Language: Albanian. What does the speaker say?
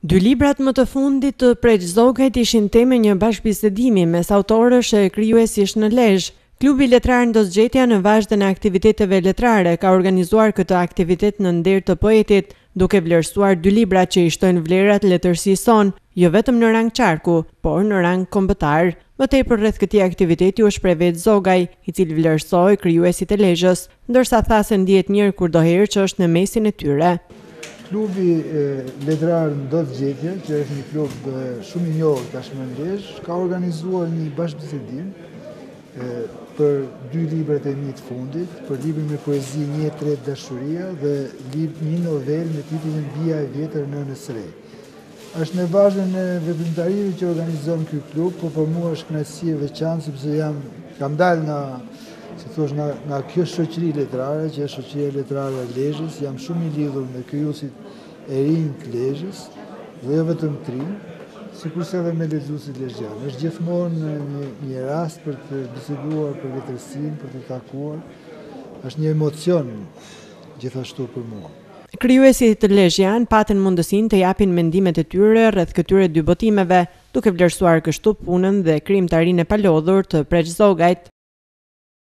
Dy librat më të fundit të Preç Zogajt ishin temë një bashkëbisedimi mes autorësh e krijuesish në Lezhë. Klubi letrar Ndosgjetja në vazhdën e aktiviteteve letrare ka organizuar këtë aktivitet në nder të poetit, duke vlerësuar dy libra që i shtojnë vlerat letërsisë sonë, jo vetëm në rang qarku, por në rang kombëtar. Më tepër rreth këtij aktiviteti u shpreh vetë Zogaj, i cili vlerësoi krijuesit e Lezhës, ndërsa tha se ndihet mirë kudoherë që është në mesin e tyre. Klubi letrar Ndosgjetja, që është një klub shumë i njohur tashmë në Lezhë, ka organizuar një bashkëbisedim për dy librat e mi të fundit, për librin me poezi Një e tretë dashuria dhe një novel me titullin Bia e vjetër nënës së re. Është në vazhdën e veprimtarive që organizon ky klub, por për mua është kënaqësi e veçantë sepse kam dalë nga kjo shoqëri letrare, që është shoqëria letrare e Lezhës, jam shumë i lidhur me krijuesit e rinj të Lezhës, dhe jo vetëm të rinj, sikurse edhe me lexuesit lezhëjanë. Është gjithmonë një rast për të biseduar për letërsinë, për të takuar. Është një emocion gjithashtu për mua. Krijuesit të lezhëjan patën mundësinë të japin mendimet e tyre rreth këtyre dy botimeve, duke vlerësuar kështu punën dhe krijimtarinë e palodhur të Preç Zogajt.